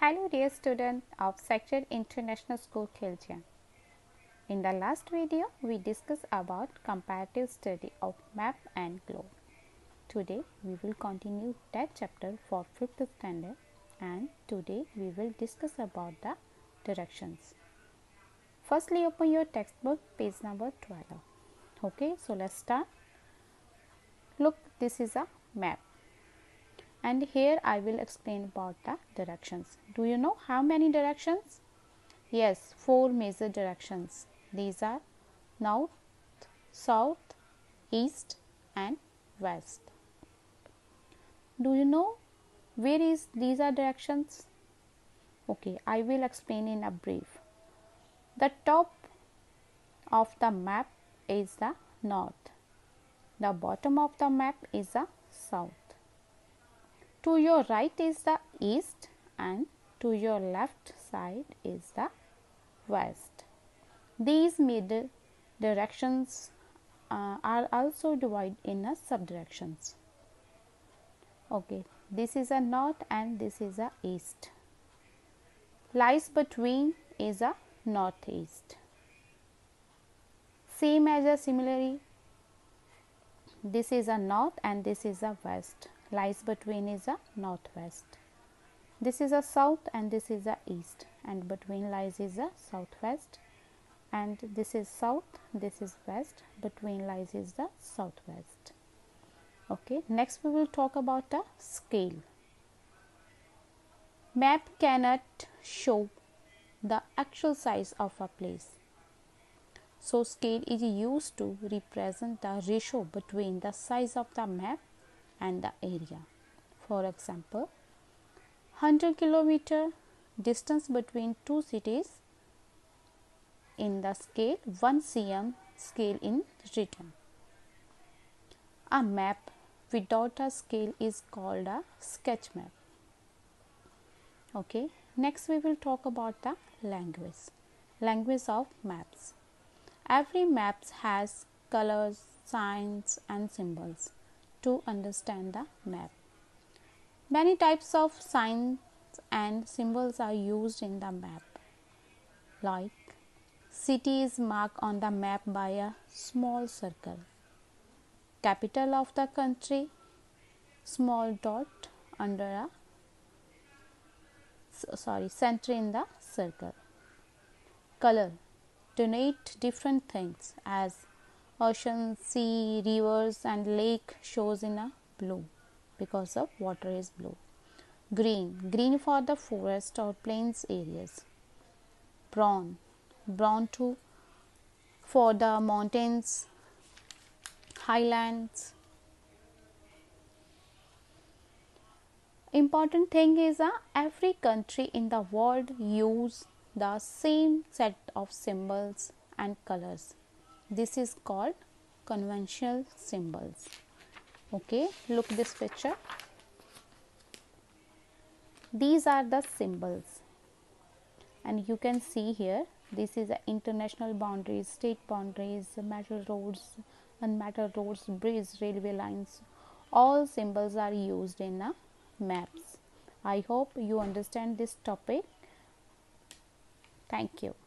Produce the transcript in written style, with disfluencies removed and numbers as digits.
Hello dear student of Sector International School Khiljian. In the last video, we discussed about comparative study of map and globe. Today, we will continue that chapter for 5th standard and today we will discuss about the directions. Firstly, open your textbook page number 12. Okay, so let's start. Look, this is a map. And here I will explain about the directions. Do you know how many directions? Yes, 4 major directions. These are north, south, east and west. Do you know where is these are directions? Okay, I will explain in a brief. The top of the map is the north. The bottom of the map is the south. To your right is the east and to your left side is the west. These middle directions are also divided in a subdirections. Okay, this is a north and this is a east. Lies between is a northeast. Same as a similarly, this is a north and this is a west. Lies between is a northwest. This is a south and this is a east, and between lies is a southwest, and this is south, this is west, between lies is the southwest. Okay, next we will talk about the scale. Map cannot show the actual size of a place. So scale is used to represent the ratio between the size of the map and the area. For example, 100 kilometer distance between two cities in the scale 1 cm scale in written. A map without a scale is called a sketch map. Okay, next we will talk about the language of maps. Every map has colors, signs and symbols to understand the map. Many types of signs and symbols are used in the map, like city is marked on the map by a small circle, capital of the country, small dot under a center in the circle. Color denote different things as ocean, sea, rivers and lake shows in a blue because of water is blue. Green for the forest or plains areas. Brown too for the mountains, highlands. Important thing is every country in the world use the same set of symbols and colors. This is called conventional symbols. Okay, look this picture. These are the symbols and you can see here this is international boundaries, state boundaries, metal roads, unmetal roads, bridges, railway lines. All symbols are used in maps. I hope you understand this topic. Thank you.